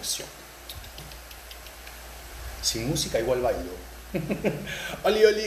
introducción. Sin música igual bailo. Oli, oli,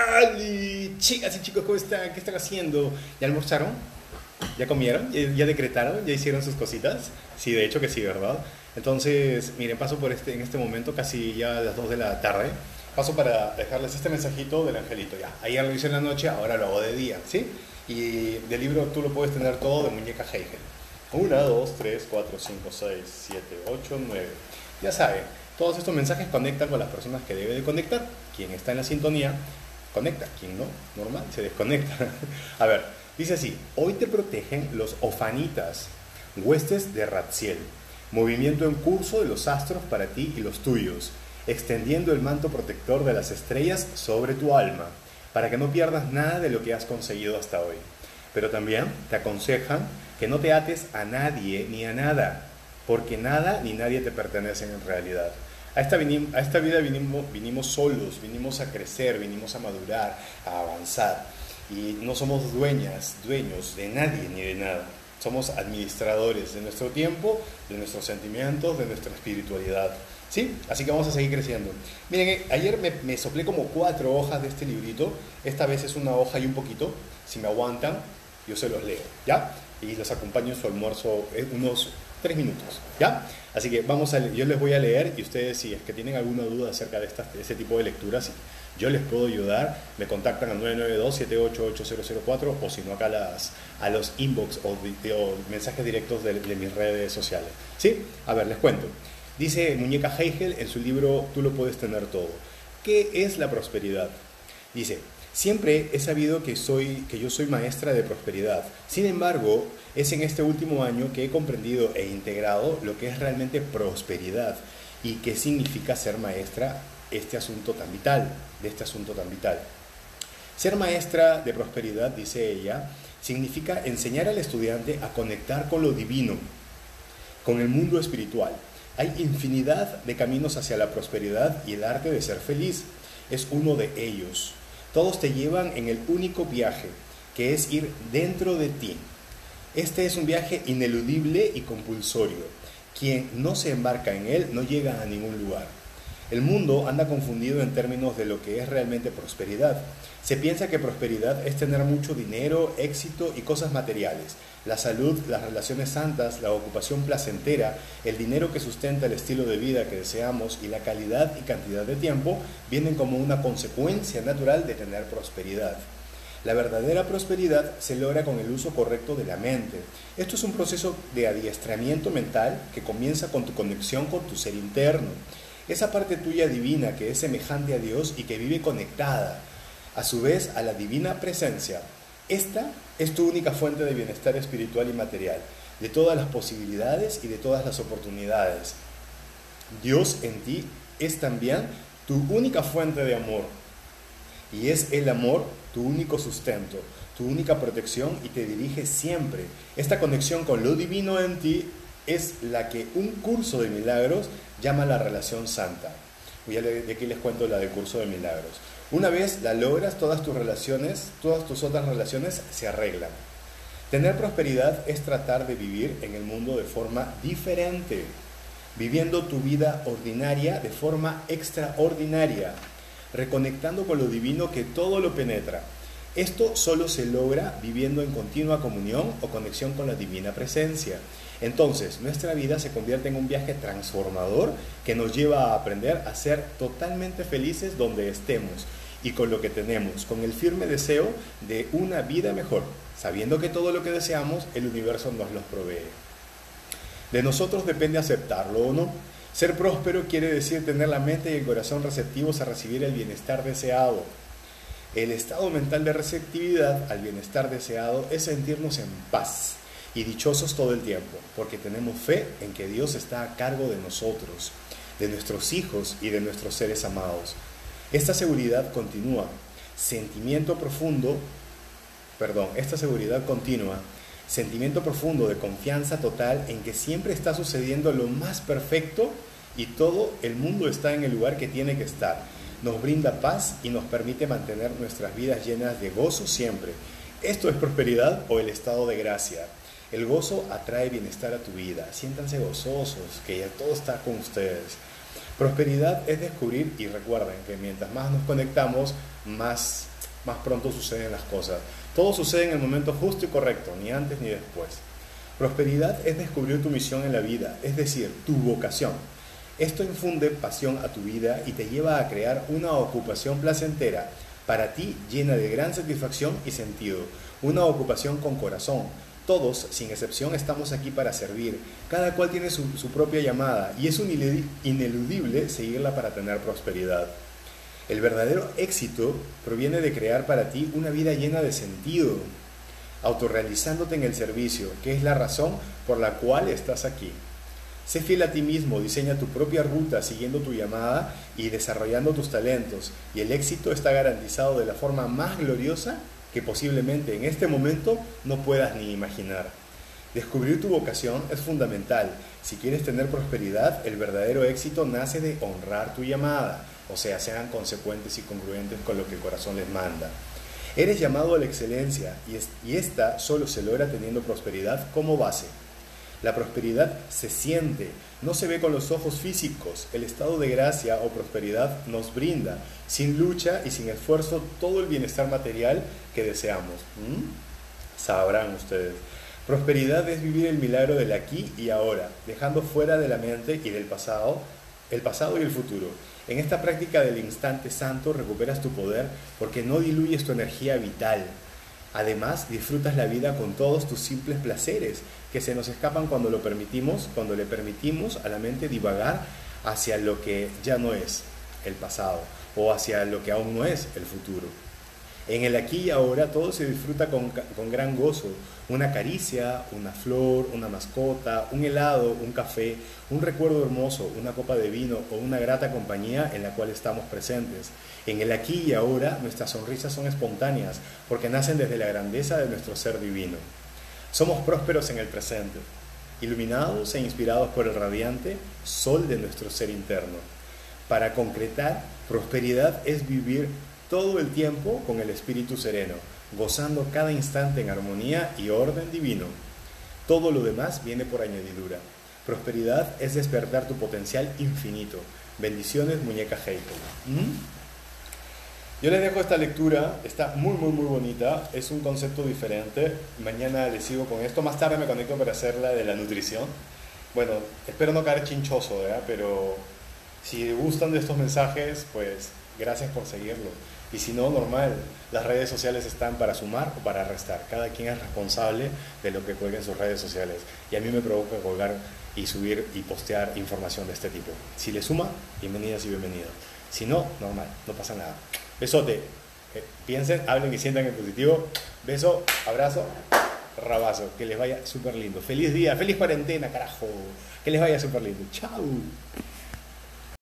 oli. Chicas y chicos, ¿cómo están? ¿Qué están haciendo? ¿Ya almorzaron? ¿Ya comieron? ¿Ya decretaron? ¿Ya hicieron sus cositas? Sí, de hecho que sí, ¿verdad? Entonces, miren, paso por en este momento, casi ya a las 2 de la tarde, paso para dejarles este mensajito del angelito. Ya, ayer lo hice en la noche, ahora lo hago de día, ¿sí? Y del libro Tú lo puedes tener todo, de Muñeca Heigl. 1, 2, 3, 4, 5, 6, 7, 8, 9. Ya saben, todos estos mensajes conectan con las personas que debe de conectar. Quien está en la sintonía, conecta. Quien no, normal, se desconecta. A ver, dice así: hoy te protegen los ofanitas, huestes de Ratziel, movimiento en curso de los astros para ti y los tuyos, extendiendo el manto protector de las estrellas sobre tu alma, para que no pierdas nada de lo que has conseguido hasta hoy. Pero también te aconsejan que no te ates a nadie ni a nada, porque nada ni nadie te pertenecen en realidad. A esta vida vinimos solos, vinimos a crecer, vinimos a madurar, a avanzar. Y no somos dueños de nadie ni de nada. Somos administradores de nuestro tiempo, de nuestros sentimientos, de nuestra espiritualidad. ¿Sí? Así que vamos a seguir creciendo. Miren, ayer me soplé como 4 hojas de este librito. Esta vez es una hoja y un poquito. Si me aguantan, yo se los leo, ¿ya? Y los acompaño en su almuerzo unos 3 minutos, ¿ya? Así que yo les voy a leer y ustedes, si es que tienen alguna duda acerca de este tipo de lecturas, yo les puedo ayudar, me contactan al 992-788-004 o si no acá a los inbox o mensajes directos de mis redes sociales, ¿sí? A ver, les cuento. Dice Muñeca Heigl en su libro Tú lo puedes tener todo. ¿Qué es la prosperidad? Dice: siempre he sabido que yo soy maestra de prosperidad. Sin embargo, es en este último año que he comprendido e integrado lo que es realmente prosperidad y qué significa ser maestra de este asunto tan vital. Ser maestra de prosperidad, dice ella, significa enseñar al estudiante a conectar con lo divino, con el mundo espiritual. Hay infinidad de caminos hacia la prosperidad y el arte de ser feliz es uno de ellos. Todos te llevan en el único viaje, que es ir dentro de ti. Este es un viaje ineludible y compulsorio. Quien no se embarca en él no llega a ningún lugar. El mundo anda confundido en términos de lo que es realmente prosperidad. Se piensa que prosperidad es tener mucho dinero, éxito y cosas materiales. La salud, las relaciones santas, la ocupación placentera, el dinero que sustenta el estilo de vida que deseamos y la calidad y cantidad de tiempo vienen como una consecuencia natural de tener prosperidad. La verdadera prosperidad se logra con el uso correcto de la mente. Esto es un proceso de adiestramiento mental que comienza con tu conexión con tu ser interno. Esa parte tuya divina que es semejante a Dios y que vive conectada, a su vez, a la divina presencia. Esta es tu única fuente de bienestar espiritual y material, de todas las posibilidades y de todas las oportunidades. Dios en ti es también tu única fuente de amor. Y es el amor tu único sustento, tu única protección y te dirige siempre. Esta conexión con lo divino en ti es la que un curso de milagros llama la relación santa. De aquí les cuento la del curso de milagros. Una vez la logras, todas tus otras relaciones se arreglan. Tener prosperidad es tratar de vivir en el mundo de forma diferente, viviendo tu vida ordinaria de forma extraordinaria, reconectando con lo divino que todo lo penetra. Esto solo se logra viviendo en continua comunión o conexión con la divina presencia. Entonces, nuestra vida se convierte en un viaje transformador que nos lleva a aprender a ser totalmente felices donde estemos y con lo que tenemos, con el firme deseo de una vida mejor, sabiendo que todo lo que deseamos, el universo nos los provee. De nosotros depende aceptarlo o no. Ser próspero quiere decir tener la mente y el corazón receptivos a recibir el bienestar deseado. El estado mental de receptividad al bienestar deseado es sentirnos en paz y dichosos todo el tiempo, porque tenemos fe en que Dios está a cargo de nosotros, de nuestros hijos y de nuestros seres amados. Esta seguridad continua, sentimiento profundo de confianza total en que siempre está sucediendo lo más perfecto y todo el mundo está en el lugar que tiene que estar. Nos brinda paz y nos permite mantener nuestras vidas llenas de gozo siempre. Esto es prosperidad o el estado de gracia. El gozo atrae bienestar a tu vida. Siéntanse gozosos, que ya todo está con ustedes. Prosperidad es descubrir, y recuerden que mientras más nos conectamos, más pronto suceden las cosas. Todo sucede en el momento justo y correcto, ni antes ni después. Prosperidad es descubrir tu misión en la vida, es decir, tu vocación. Esto infunde pasión a tu vida y te lleva a crear una ocupación placentera, para ti llena de gran satisfacción y sentido, una ocupación con corazón. Todos, sin excepción, estamos aquí para servir. Cada cual tiene su propia llamada y es ineludible seguirla para tener prosperidad. El verdadero éxito proviene de crear para ti una vida llena de sentido, autorrealizándote en el servicio, que es la razón por la cual estás aquí. Sé fiel a ti mismo, diseña tu propia ruta siguiendo tu llamada y desarrollando tus talentos, y el éxito está garantizado de la forma más gloriosa que posiblemente en este momento no puedas ni imaginar. Descubrir tu vocación es fundamental. Si quieres tener prosperidad, el verdadero éxito nace de honrar tu llamada, o sea, sean consecuentes y congruentes con lo que el corazón les manda. Eres llamado a la excelencia y esta solo se logra teniendo prosperidad como base. La prosperidad se siente, no se ve con los ojos físicos. El estado de gracia o prosperidad nos brinda, sin lucha y sin esfuerzo, todo el bienestar material que deseamos. Sabrán ustedes. Prosperidad es vivir el milagro del aquí y ahora, dejando fuera de la mente y del pasado, el pasado y el futuro. En esta práctica del instante santo recuperas tu poder porque no diluyes tu energía vital. Además, disfrutas la vida con todos tus simples placeres que se nos escapan cuando le permitimos a la mente divagar hacia lo que ya no es el pasado o hacia lo que aún no es el futuro. En el aquí y ahora todo se disfruta con gran gozo. Una caricia, una flor, una mascota, un helado, un café, un recuerdo hermoso, una copa de vino o una grata compañía en la cual estamos presentes. En el aquí y ahora nuestras sonrisas son espontáneas porque nacen desde la grandeza de nuestro ser divino. Somos prósperos en el presente, iluminados e inspirados por el radiante sol de nuestro ser interno. Para concretar, prosperidad es vivir todo el tiempo con el espíritu sereno, gozando cada instante en armonía y orden divino. Todo lo demás viene por añadidura. Prosperidad es despertar tu potencial infinito. Bendiciones, muñeca Heiko. Yo les dejo esta lectura, está muy bonita, es un concepto diferente. Mañana les sigo con esto, más tarde me conecto para hacer la de la nutrición. Bueno, espero no caer chinchoso, ¿verdad? Pero si gustan de estos mensajes, pues gracias por seguirlo. Y si no, normal, las redes sociales están para sumar o para restar. Cada quien es responsable de lo que cuelga en sus redes sociales. Y a mí me provoca colgar y subir y postear información de este tipo. Si le suma, bienvenidas y bienvenidos. Si no, normal, no pasa nada. Besote. Piensen, hablen y sientan en positivo. Beso, abrazo, rabazo. Que les vaya súper lindo. Feliz día, feliz cuarentena, carajo. Que les vaya súper lindo. Chao.